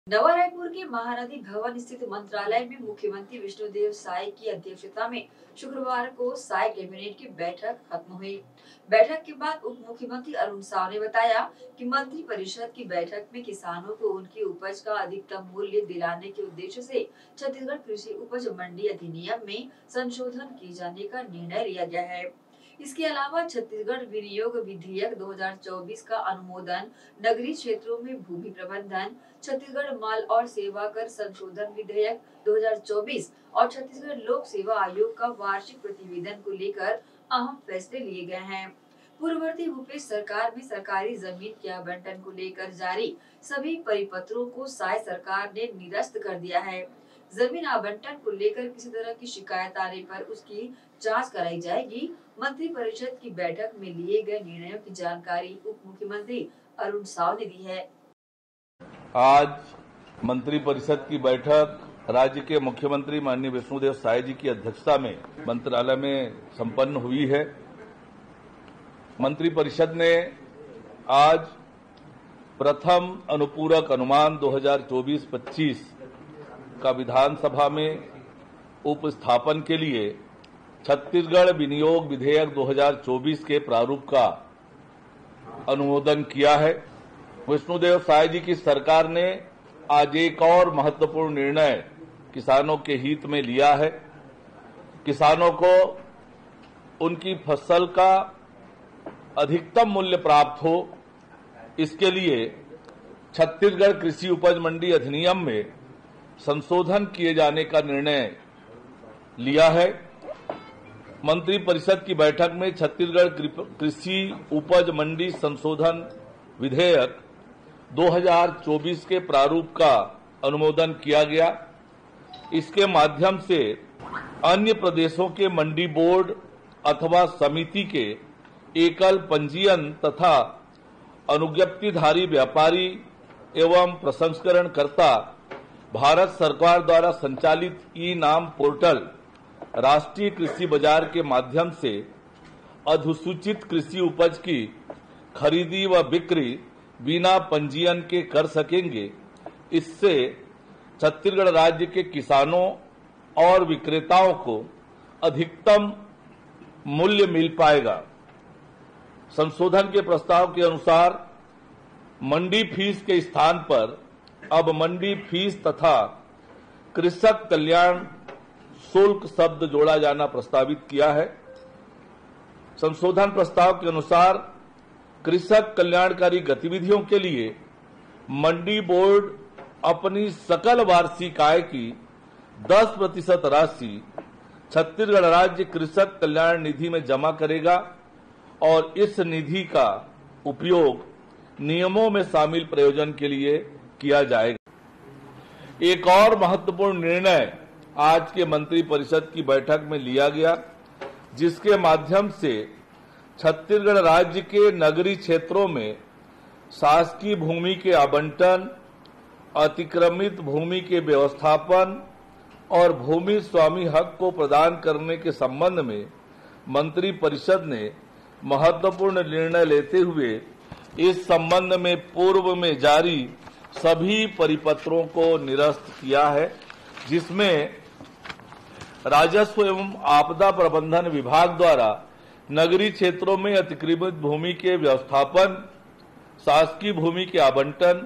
नवा रायपुर के महानदी भवन स्थित मंत्रालय में मुख्यमंत्री विष्णुदेव साय की अध्यक्षता में शुक्रवार को साय कैबिनेट की बैठक खत्म हुई। बैठक के बाद उप मुख्यमंत्री अरुण साव ने बताया कि मंत्री परिषद की बैठक में किसानों को उनकी उपज का अधिकतम मूल्य दिलाने के उद्देश्य से छत्तीसगढ़ कृषि उपज मंडी अधिनियम में संशोधन किए जाने का निर्णय लिया गया है। इसके अलावा छत्तीसगढ़ विनियोग विधेयक 2024 का अनुमोदन, नगरीय क्षेत्रों में भूमि प्रबंधन, छत्तीसगढ़ माल और सेवा कर संशोधन विधेयक 2024 और छत्तीसगढ़ लोक सेवा आयोग का वार्षिक प्रतिवेदन को लेकर अहम फैसले लिए गए हैं। पूर्ववर्ती भूपेश सरकार में सरकारी जमीन के आवंटन को लेकर जारी सभी परिपत्रों को साय सरकार ने निरस्त कर दिया है। जमीन आवंटन को लेकर किसी तरह की शिकायत आने पर उसकी जांच कराई जाएगी। मंत्री परिषद की बैठक में लिए गए निर्णयों की जानकारी उप मुख्यमंत्री अरुण साव ने दी है। आज मंत्री परिषद की बैठक राज्य के मुख्यमंत्री माननीय विष्णुदेव साय जी की अध्यक्षता में मंत्रालय में संपन्न हुई है। मंत्री परिषद ने आज प्रथम अनुपूरक अनुमान 2024-25 का विधानसभा में उपस्थापन के लिए छत्तीसगढ़ विनियोग विधेयक 2024 के प्रारूप का अनुमोदन किया है। विष्णुदेव साय जी की सरकार ने आज एक और महत्वपूर्ण निर्णय किसानों के हित में लिया है। किसानों को उनकी फसल का अधिकतम मूल्य प्राप्त हो, इसके लिए छत्तीसगढ़ कृषि उपज मंडी अधिनियम में संशोधन किए जाने का निर्णय लिया है। मंत्री परिषद की बैठक में छत्तीसगढ़ कृषि उपज मंडी संशोधन विधेयक 2024 के प्रारूप का अनुमोदन किया गया। इसके माध्यम से अन्य प्रदेशों के मंडी बोर्ड अथवा समिति के एकल पंजीयन तथा अनुज्ञप्तिधारी व्यापारी एवं प्रसंस्करणकर्ता भारत सरकार द्वारा संचालित ई नाम पोर्टल राष्ट्रीय कृषि बाजार के माध्यम से अधिसूचित कृषि उपज की खरीदी व बिक्री बिना पंजीयन के कर सकेंगे। इससे छत्तीसगढ़ राज्य के किसानों और विक्रेताओं को अधिकतम मूल्य मिल पाएगा। संशोधन के प्रस्ताव के अनुसार मंडी फीस के स्थान पर अब मंडी फीस तथा कृषक कल्याण शुल्क शब्द जोड़ा जाना प्रस्तावित किया है। संशोधन प्रस्ताव के अनुसार कृषक कल्याणकारी गतिविधियों के लिए मंडी बोर्ड अपनी सकल वार्षिक आय की 10% राशि छत्तीसगढ़ राज्य कृषक कल्याण निधि में जमा करेगा और इस निधि का उपयोग नियमों में शामिल प्रयोजन के लिए किया जाएगा। एक और महत्वपूर्ण निर्णय आज के मंत्री परिषद की बैठक में लिया गया, जिसके माध्यम से छत्तीसगढ़ राज्य के नगरीय क्षेत्रों में शासकीय भूमि के आवंटन, अतिक्रमित भूमि के व्यवस्थापन और भूमि स्वामी हक को प्रदान करने के संबंध में मंत्री परिषद ने महत्वपूर्ण निर्णय लेते हुए इस संबंध में पूर्व में जारी सभी परिपत्रों को निरस्त किया है, जिसमें राजस्व एवं आपदा प्रबंधन विभाग द्वारा नगरीय क्षेत्रों में अतिक्रमित भूमि के व्यवस्थापन, शासकीय भूमि के आवंटन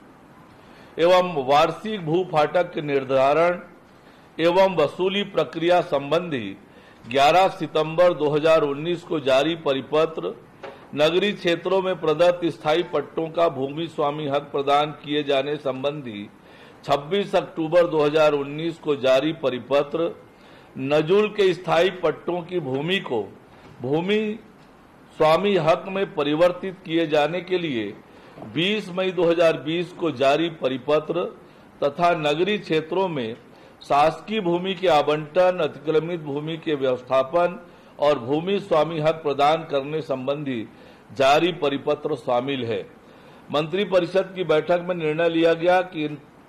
एवं वार्षिक भू फाटक के निर्धारण एवं वसूली प्रक्रिया संबंधी 11 सितंबर 2019 को जारी परिपत्र, नगरीय क्षेत्रों में प्रदत्त स्थायी पट्टों का भूमि स्वामी हक प्रदान किए जाने संबंधी 26 अक्टूबर 2019 को जारी परिपत्र, नजुल के स्थायी पट्टों की भूमि को भूमि स्वामी हक में परिवर्तित किए जाने के लिए 20 मई 2020 को जारी परिपत्र तथा नगरीय क्षेत्रों में शासकीय भूमि के आवंटन, अतिक्रमित भूमि के व्यवस्थापन और भूमि स्वामी हक प्रदान करने संबंधी जारी परिपत्र शामिल है। मंत्री परिषद की बैठक में निर्णय लिया गया कि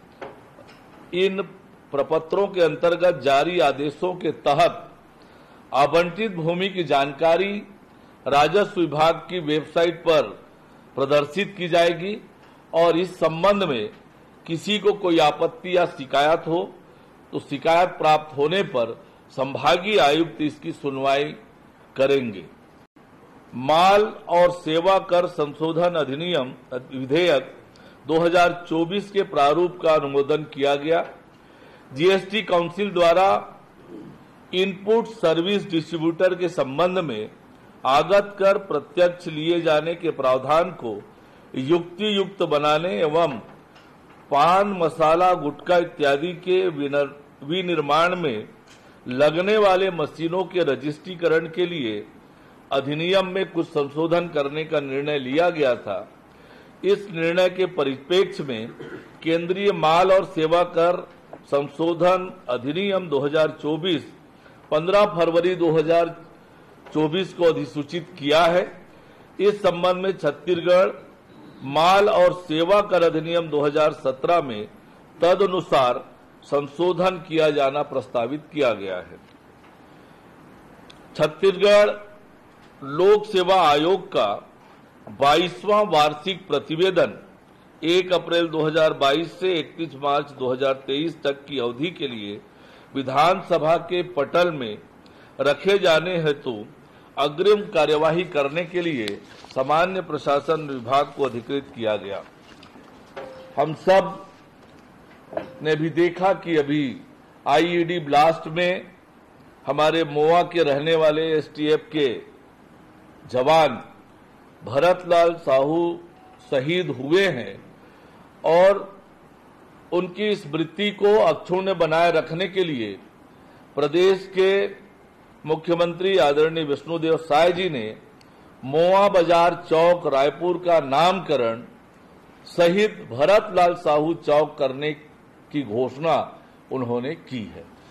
इन प्रपत्रों के अंतर्गत जारी आदेशों के तहत आवंटित भूमि की जानकारी राजस्व विभाग की वेबसाइट पर प्रदर्शित की जाएगी और इस संबंध में किसी को कोई आपत्ति या शिकायत हो तो शिकायत प्राप्त होने पर संभागीय आयुक्त इसकी सुनवाई करेंगे। माल और सेवा कर संशोधन अधिनियम विधेयक 2024 के प्रारूप का अनुमोदन किया गया। जीएसटी काउंसिल द्वारा इनपुट सर्विस डिस्ट्रीब्यूटर के संबंध में आगत कर प्रत्यक्ष लिए जाने के प्रावधान को युक्ति युक्त बनाने एवं पान मसाला गुटखा इत्यादि के विनिर्माण में लगने वाले मशीनों के रजिस्ट्रीकरण के लिए अधिनियम में कुछ संशोधन करने का निर्णय लिया गया था। इस निर्णय के परिप्रेक्ष्य में केंद्रीय माल और सेवा कर संशोधन अधिनियम 2024 15 फरवरी 2024 को अधिसूचित किया है। इस संबंध में छत्तीसगढ़ माल और सेवा कर अधिनियम 2017 में तदनुसार संशोधन किया जाना प्रस्तावित किया गया है। छत्तीसगढ़ लोक सेवा आयोग का 22वां वार्षिक प्रतिवेदन 1 अप्रैल 2022 से 31 मार्च 2023 तक की अवधि के लिए विधानसभा के पटल में रखे जाने हेतु अग्रिम कार्यवाही करने के लिए सामान्य प्रशासन विभाग को अधिकृत किया गया। हम सब ने भी देखा कि अभी आईईडी ब्लास्ट में हमारे मोआ के रहने वाले एसटीएफ के जवान भरतलाल साहू शहीद हुए हैं और उनकी स्मृति को अक्षुण्ण बनाए रखने के लिए प्रदेश के मुख्यमंत्री आदरणीय विष्णुदेव साय जी ने मोआ बाजार चौक रायपुर का नामकरण शहीद भरतलाल साहू चौक करने की घोषणा उन्होंने की है।